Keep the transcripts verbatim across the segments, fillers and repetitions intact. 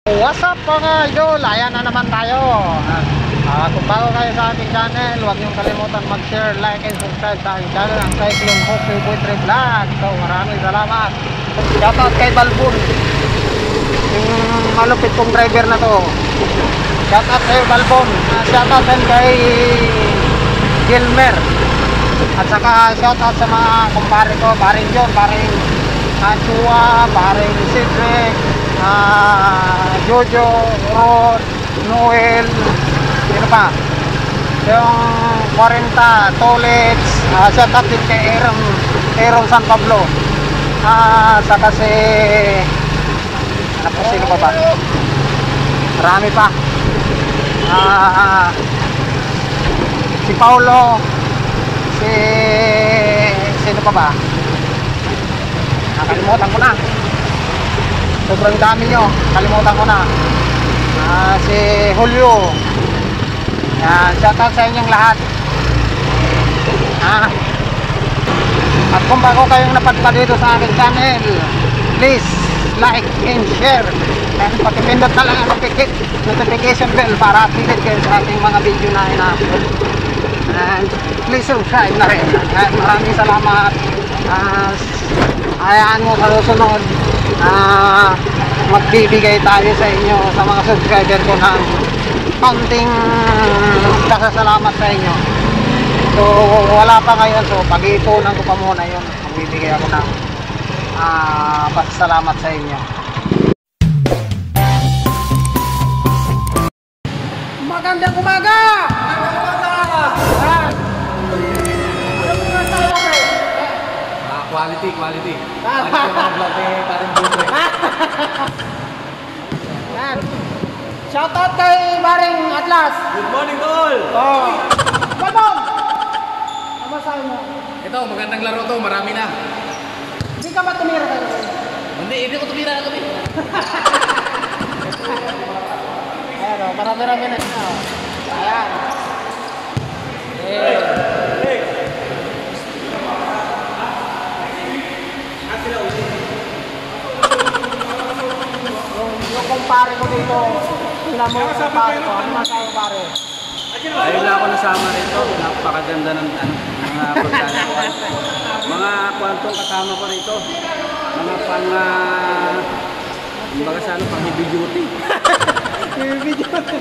What's up mga idol? Ayan na naman tayo. uh, Kung bago kayo sa ating channel, huwag niyong kalimutan mag-share, like, and subscribe sa ating channel, ang Cyclone Hockey Buitre Vlog. So maraming salamat. Shoutout kay Balbon, yung malupit kong driver na to. Shoutout kay Balbon. uh, Shoutout din kay Gilmer. At saka shoutout sa mga kumpare ko, paring John, paring Achua, paring Cedric, uh, Jojo, Rod, Noel, sino pa? Yung forty, Tolets, uh, shoutout din kay Aaron, Aaron San Pablo. Uh, saka si ano po, sino pa ba? Marami pa. Uh, uh, si Paulo, si sino pa ba? Nakalimutan ko na. Sobrang dami nyo, kalimutan ko na. uh, Si Julio. Yan, shoutout sa inyong lahat. ah. At kung bago kayong napadpad dito sa aking channel, please like and share, and pakipindot na lang ang notification bell para updated kayo sa ating mga video na ina-upload. And please subscribe na rin. And maraming salamat. uh, Hayaan mo sa susunod uh, magbibigay tayo sa inyo, sa mga subscriber ko, ng konting pasasalamat sa inyo. So wala pa ngayon, so pag-iipunan ko pa muna yun. Magbibigay ako ng uh, pasasalamat sa inyo. Magandang umaga! Quality, quality. Quality mga vlog eh, parang butre. Yan. Shoutout kay Baring Atlas. Good morning, Tol! Oh. Balbon! Ano sabi mo? Ito, magandang laro to, marami na. Hindi ka ba tumira kayo? Hindi, hindi ko tumira na kami. Ayan o, marami-rami na siya. Ayan. Eh. Yung kumpare ko dito, sila mo yung kumpare ko. Ano masayo pare? Ayun lang ako nasama rito. Napakaganda ng ano, mga pagkakakuan. Mga kwantong kasama ko rito. Mga pang, uh, kumbaga sa ano, pang heavy duty. Heavy duty.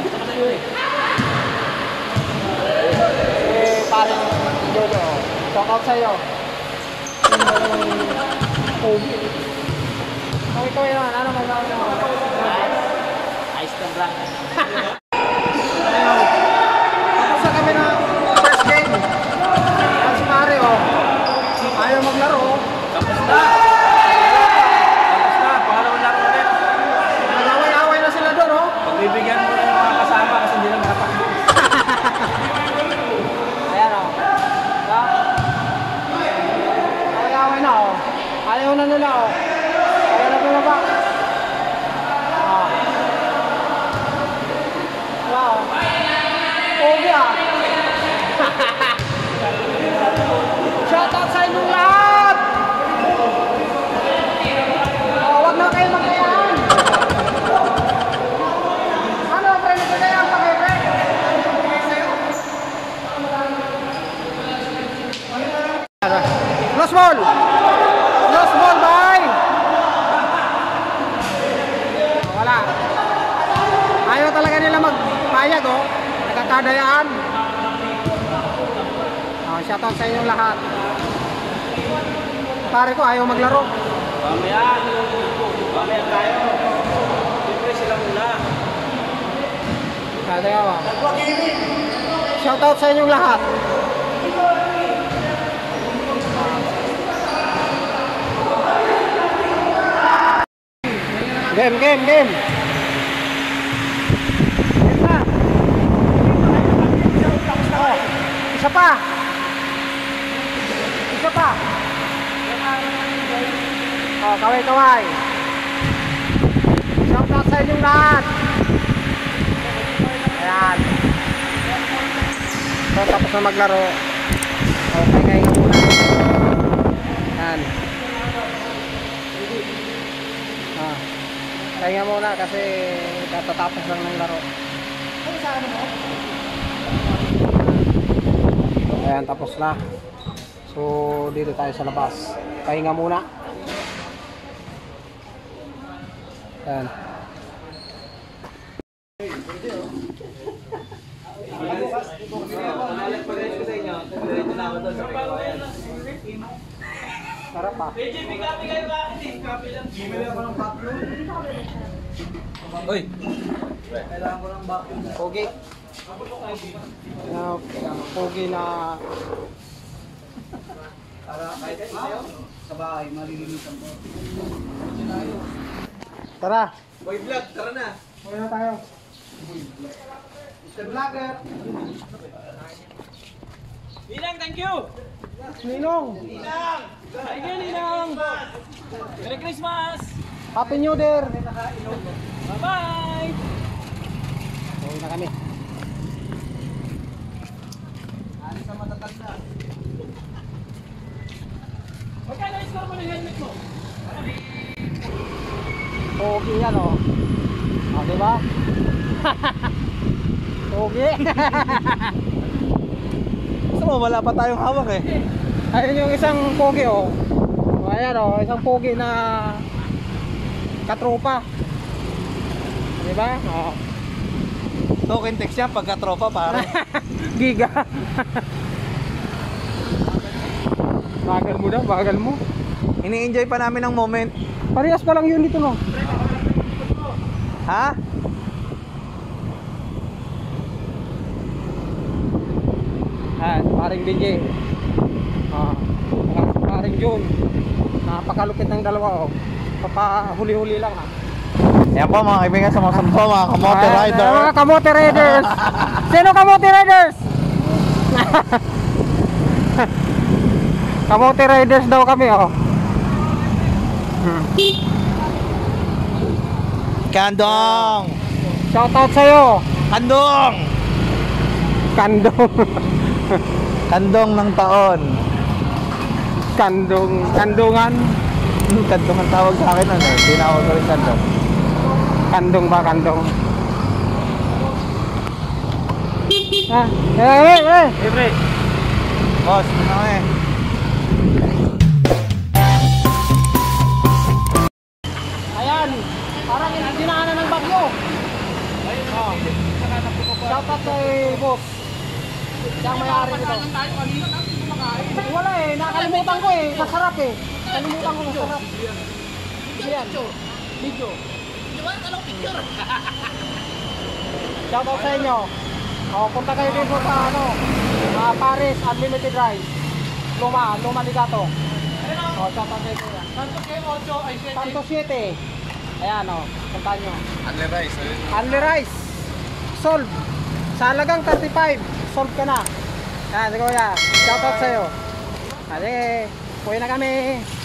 Eh, parang Jojo, shoutout sa'yo. Kung ikaw yun, ano magawin mo? Ice na black. Tapos na kami ng first game. Ang si Mare, oh. Ayaw maglaro. Tapos na! Tapos na! Pangalawang laro ulit. Nag-away-away na sila doon, oh. Pagbibigyan mo na yung mga kasama kasi hindi na makatakbo. Ayan, oh. Away-away na, oh. Ayaw na nila, oh. Ayaw na bumaba. Oh. Wow. Pogi, ah. Shoutout sa inyong lahat. Oh, wag na kayo magkayaan. Ano, pre, nagkayaan pa kayo, pre? Lost ball! Lost ball, bye! Oh, wala. Ayaw talaga nila magpayag, oh. Nagkakadayaan. Oh, shoutout sa inyong lahat. Pare ko, ayaw maglaro. Mamaya! Mamaya tayo! Siyempre sila muna. Kaya ba? Shoutout sa inyong lahat. Game, game, game. Oh, isa pa. Isa pa. Oh, kaway, kaway. Shoutout sa inyong lahat. Ayan. So, tapos na maglaro. Okay, ngayon na muna. Ayan. Pahinga muna kasi katatapos lang ng laro. Ayan, tapos na. So, dito tayo sa labas. Pahinga muna. Ayan. Sarap pa. Uy! Pogi. Uh, pogi na Sa bahay, malilinisan mo. tara. Boy vlog, tara na! Uwi na tayo. mister Vlogger! Ninang, thank you! Ninong. Ninang! Thank you, Ninang! Merry Christmas! Happy New Year. Bye-bye! Uwi na kami. Alis sa matatanda. Magkano i-score mo ng helmet mo? Pogi yan oh. Ah, diba? Pogi. Gusto mo, wala pa tayong hawak eh. Ayun yung isang pogi oh. Ayan oh, isang pogi na katropa. Diba? Oh. Token text yan pagka tropa pare. Giga. Bagal mo na, bagal mo. Ini-enjoy pa namin ang moment. Parehas pa lang yun dito no. Ha? Ah, paring D J. Ah, paring Jun. Napakalupit ng dalawa oh. Papahuli-huli lang ha. Yan po mga kaibigan, sa mga sampo, mga kamote Ayan, rider. Mga kamote riders. Sino kamote riders? Kamote riders daw kami oh. Hmm. Kandong! Shout out sa'yo. Kandong! Kandong. Kandong ng taon. Kandong. Kandungan. Kandong ang tawag sa akin ano, hindi na ako rin kandong. Kandong ba? Kandong. Ah, eh, eh, eh. Libre! Boss, ano eh? Ayan. Parang dinaanan ng bagyo. Oh. Shout out kay boss. Siya ang may-ari nito. Wala eh, nakalimutan ko eh, masarap eh. Nakalimutan ko masarap. Ayan. Video. Shout out sa inyo. Oh, punta kayo dito sa ano, uh, Paris Unlimited Rice. Luma, Luma Ligato. Oh, shout out sa inyo. Santo siete. Ayan oh, punta nyo. Unli rice. Unli rice. Solve. Sa halagang thirty-five, solve ka na. Ayan, sige kuya. Shout out sa'yo. Sige, uwi na kami.